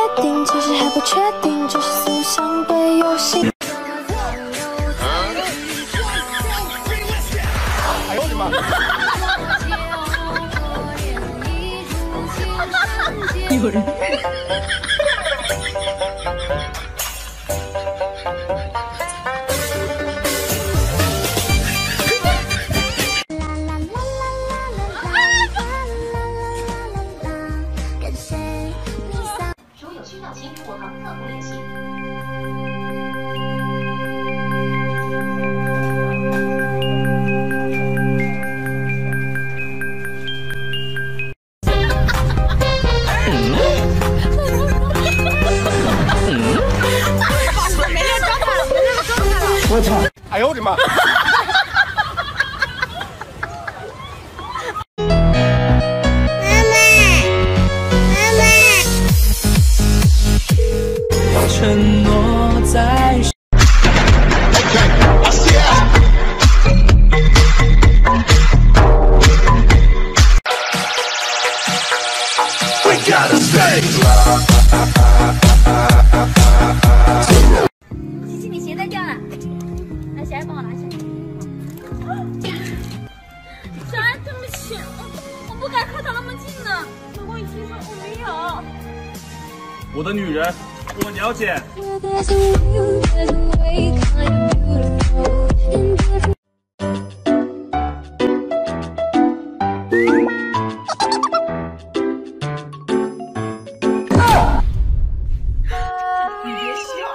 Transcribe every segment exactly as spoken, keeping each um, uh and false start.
定，其实还不确定，只是思想对游戏。 哎呦我的妈！ 有人。 如有需要，请与我行客服联系。 我操！哎呦我的妈！ 承诺在。 琪琪，你鞋带掉了，来，小爱帮我拿下。小爱，对不起，我不该靠他那么近的。如果你听说我没有， 我的女人。 我了解。 你别笑。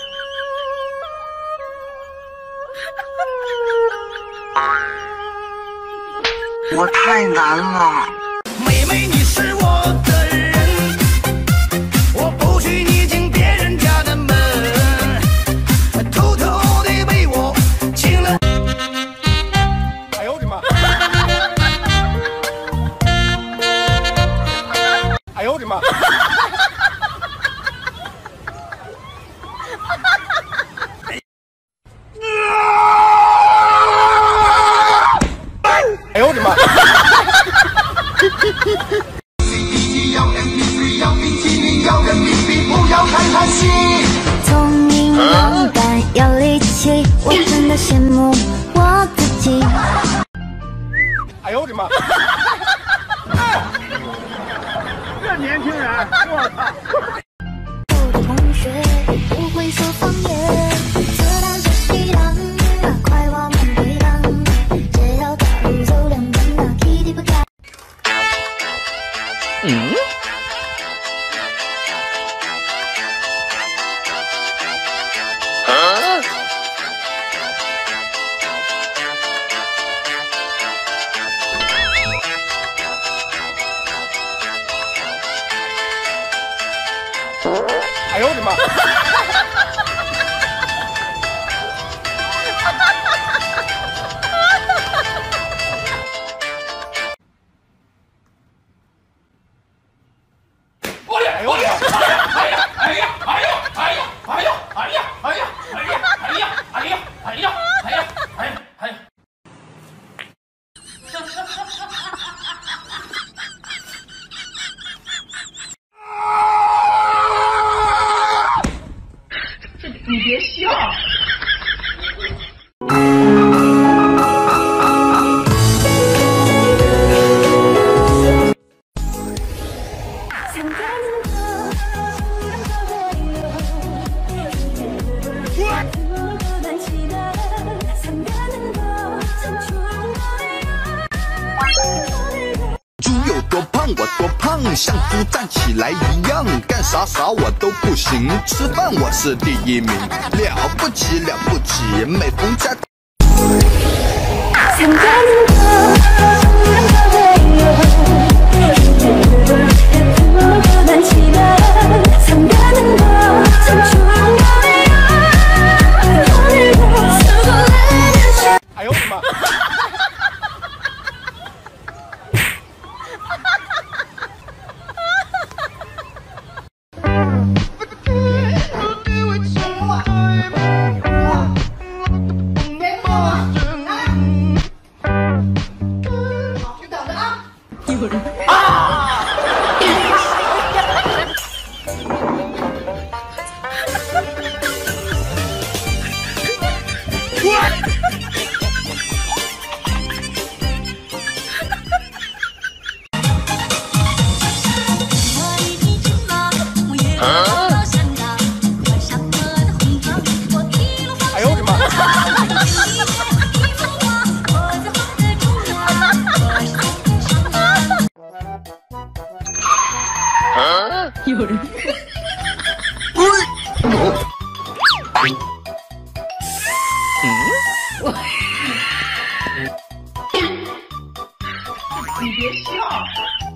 我太难了。 妹妹，你是我的人，我不许你进别人家的门，偷偷的被我亲了。 哎呦我的妈！哎呦我的妈！哎呦我的妈！ 聪明能干有力气，我真的羡慕我自己。 哎呦我的妈！ 这年轻人，我操！ 我的同学不会说方言，这当小西洋，那快我们对浪，这条大路走两遍，那 Kitty 不改。 嗯。 哎呦我的妈！我的，哎呦我的妈！哎呀，哎呀，哎呀，哎呀，哎呀，哎呀，哎呀，哎呀，哎呀，哎呀，哎呀，哎呀，哎呀，哎呀。 你别笑。 猪有多胖我多胖，像猪站起来一样，干啥啥我都不行，吃饭我是第一名，了不起了不起，每逢佳。 哎呦我的妈！ 哎呦我的妈！ 有人。 你别笑。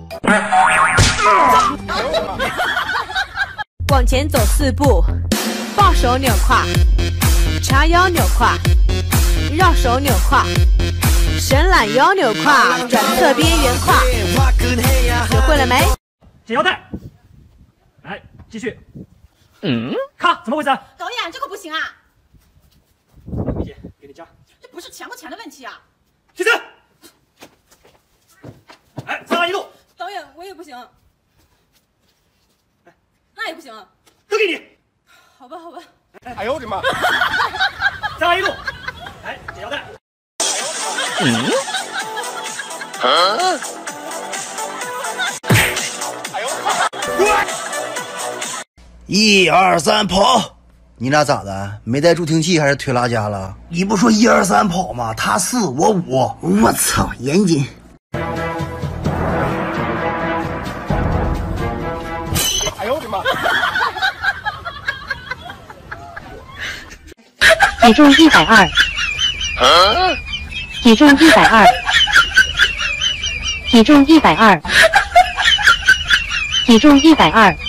往前走四步，抱手扭胯，叉腰扭胯，绕手扭胯，伸懒腰扭胯，转侧边圆胯。学会了没？ 解腰带。来，继续。嗯，咔，怎么回事？ 导演，这个不行啊！ 梅姐，给你加。 这不是钱不钱的问题啊！ 起身。哎，三二一路。 导演，我也不行。那也不行。 都给你。 好吧，好吧。 哎呦我的妈！ 三二一路。来，解腰带。 嗯。啊？哎呦我的妈！ 一二三跑！你俩咋的？没带助听器还是推拉架了？你不说一二三跑吗？他四我五，我操，严谨。 哎呦我的妈！ 体重一百二，体重一百二，体重一百二，体重一百二。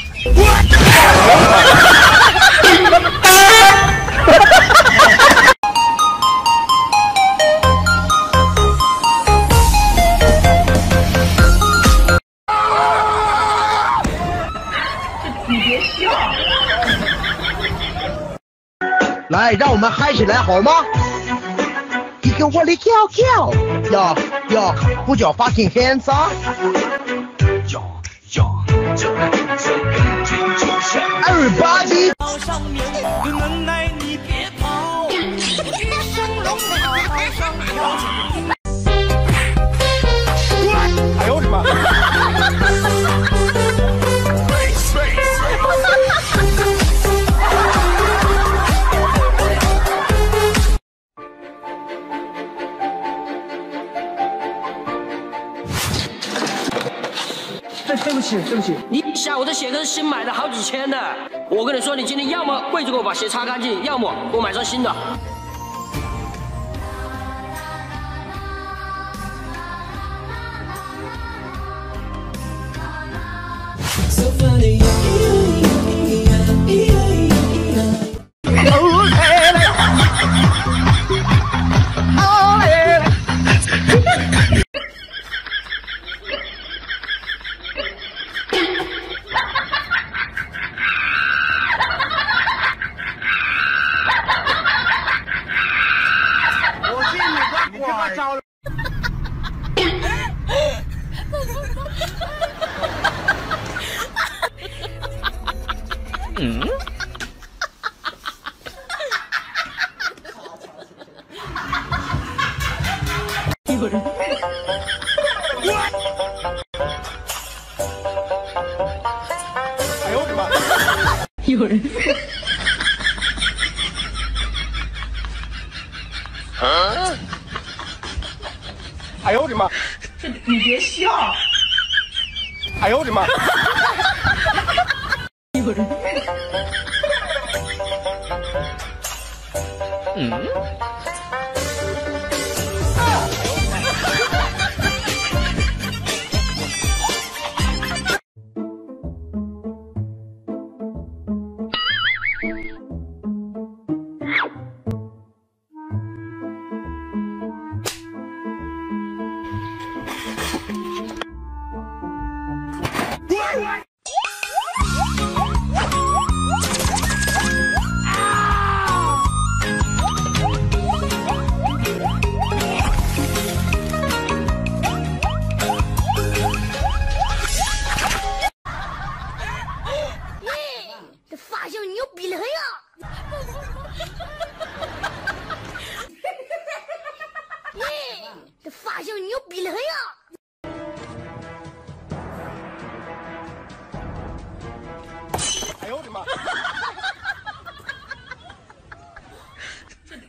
你别笑。 来，让我们嗨起来好吗？一个我的跳跳，呀呀，不叫 fucking hands up。呀呀，这这感觉就像 everybody。上面有能耐你别跑，一生龙马上跳。 哎呦我的妈！ 对对不起，对不起。你下午这鞋跟新买的，好几千的。我跟你说，你今天要么跪着给我把鞋擦干净，要么给我买双新的。 嗯？ 有人。 哎呦我的妈！ 有人。 啊？哎呦我的妈！ 这你别笑。 哎呦我的妈！ 有人。 嗯？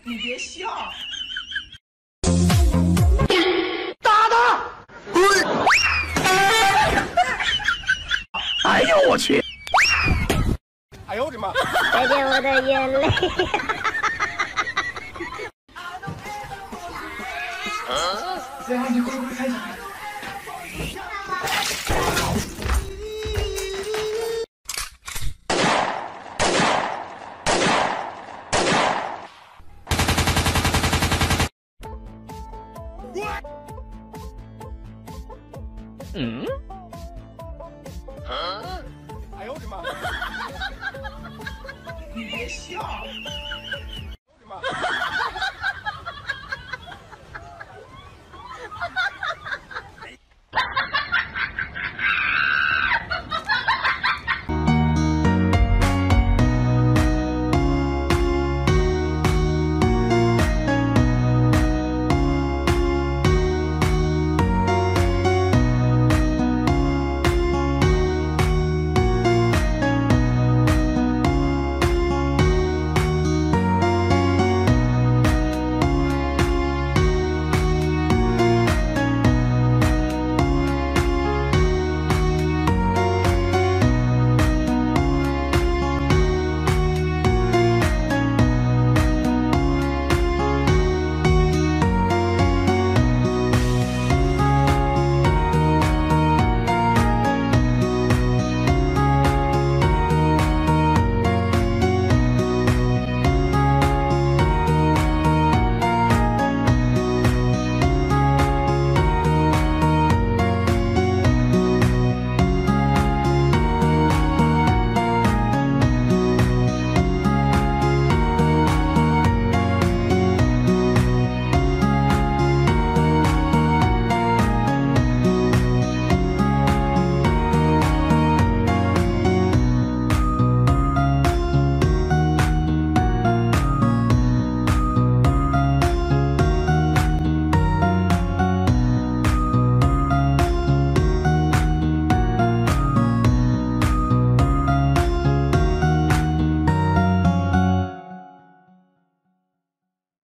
你别笑。 打他！滚！ 哎呦我去！ 哎呦我的妈！ 再见我的眼泪。 对啊，你快快开始。 嗯？ 哎呦我的妈！ 你别笑。